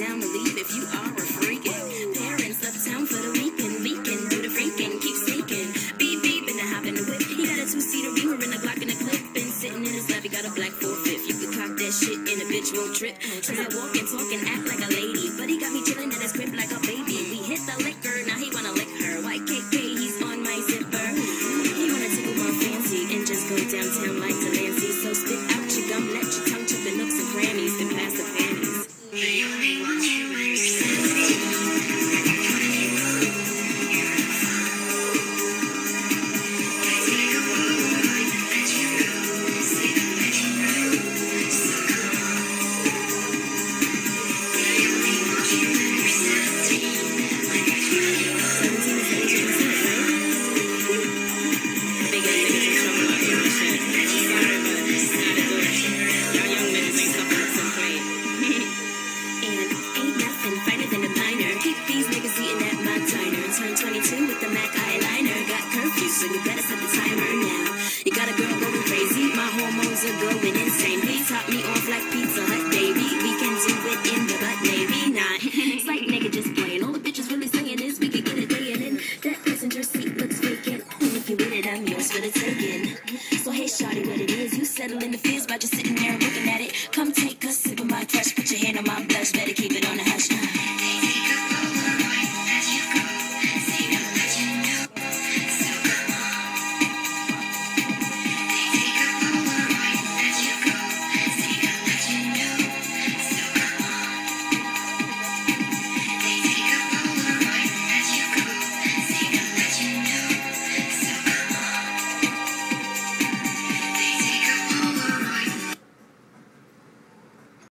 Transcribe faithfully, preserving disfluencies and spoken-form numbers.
down to leave if you are a freakin'. Parents uptown for the weekend, we can do the freakin', keep sneaking. Beep beep and I hop in the whip. He got a two-seater Beamer and a Glock in the clip. Been sitting in his lap, he got a black four fifth. You can cock that shit and a bitch won't trip. Try to walk and talk and act like a lady, but he got me chillin' in his crib like a baby. We hit the liquor, now he wanna lick her. Y K K, he's on my zipper. He wanna tickle my fancy and just go downtown like Delancey. So spit out your gum, let your tongue check the nooks and crannies, then pass the panties. They only want you when you're twenty-two with the MAC eyeliner. Got curfew, so you better set the timer now. You got a girl going crazy, my hormones are going insane. Please top me off like Pizza Hut, baby. We can do it in the butt, maybe not. It's like nigga just playing. All the bitches really saying is we could get a day in. That passenger seat looks vacant. And if you with it, I'm yours for the taking. So hey, shawty, what it is? You settle in the fears by just sitting there looking at it. Come take a sip of my crush, put your hand on my